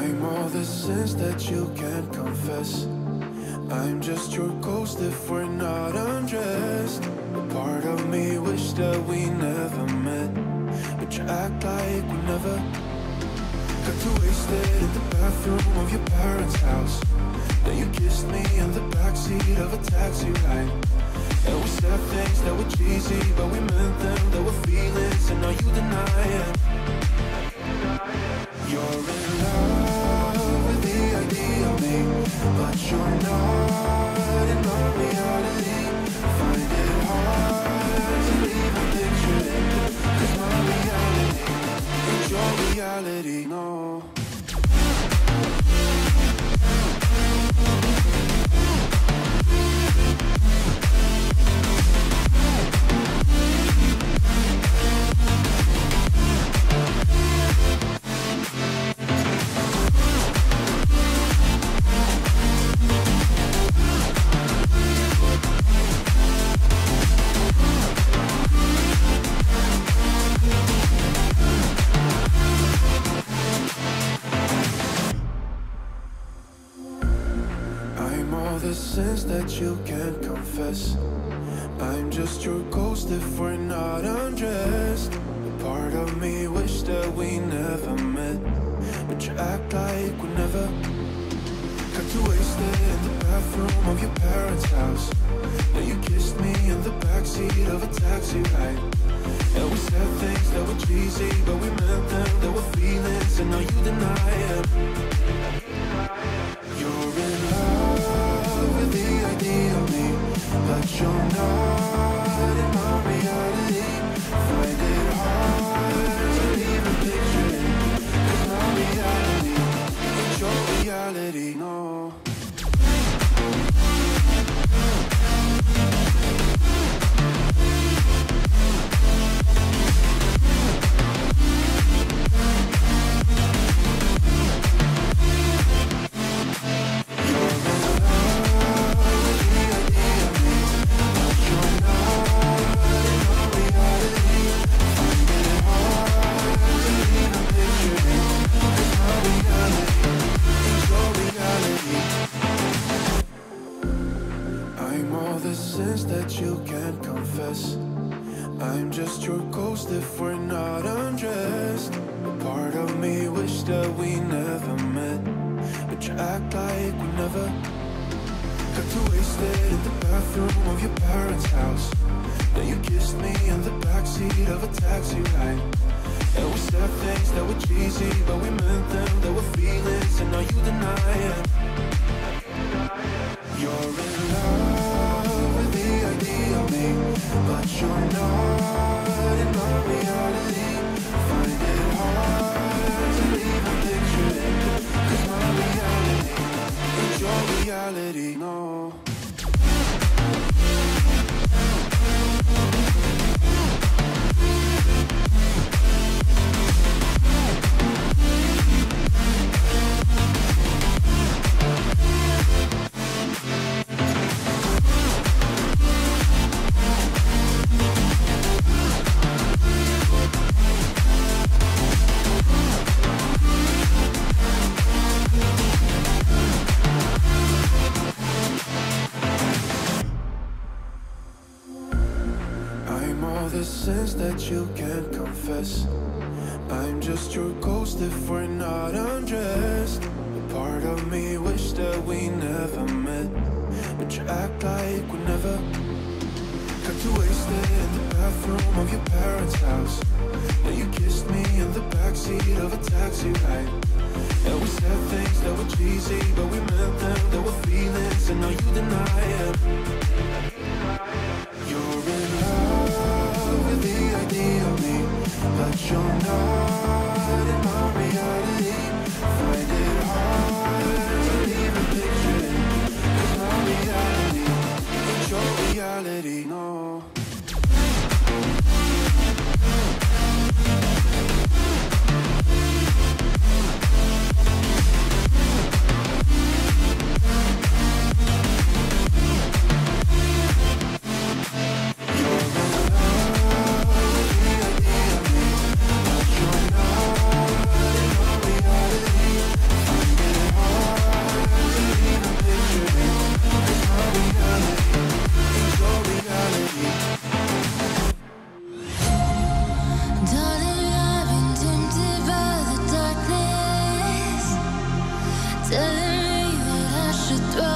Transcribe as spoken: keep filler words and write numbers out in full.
I'm all the sins that you can't confess. I'm just your ghost if we're not undressed. A part of me wish that we never met, but you act like we never. Got too wasted in the bathroom of your parents' house. Then you kissed me in the backseat of a taxi ride. And we said things that were cheesy, but we meant them. There were feelings, and now you deny it. You're in love with the idea of me, but you're not in my reality. Find it hard to even picture it, 'cause my reality ain't your reality, no. Sins that you can't confess. I'm just your ghost if we're not undressed. A part of me wish that we never met, but you act like we never. Got too wasted in the bathroom of your parents' house. Then you kissed me in the backseat of a taxi ride. And we said things that were cheesy, but we meant them. There were feelings, and now you deny it. You're in love with the idea of me, but you're not in my reality. Find it hard to even picture it, 'cause my reality ain't your reality, no. That you can't confess. I'm just your ghost if we're not undressed. A part of me wish that we never met, but you act like we never. Got too wasted in the bathroom of your parents' house. Then you kissed me in the backseat of a taxi ride. And we said things that were cheesy, but we meant them. There were feelings, and now you deny it. You're in love with the idea of me, but you're not in my reality. Find it hard to even picture it, 'cause my reality ain't your reality, no. Sins that you can't confess. I'm just your ghost if we're not undressed. A part of me wish that we never met, but you act like we never. Got too wasted in the bathroom of your parents' house. Then you kissed me in the backseat of a taxi ride. And we said things that were cheesy, but we meant them. There were feelings, and now you deny it. You're in love with the idea of me, but you're not in my reality. Find it hard to even picture it, 'cause my reality ain't your reality, no. je dois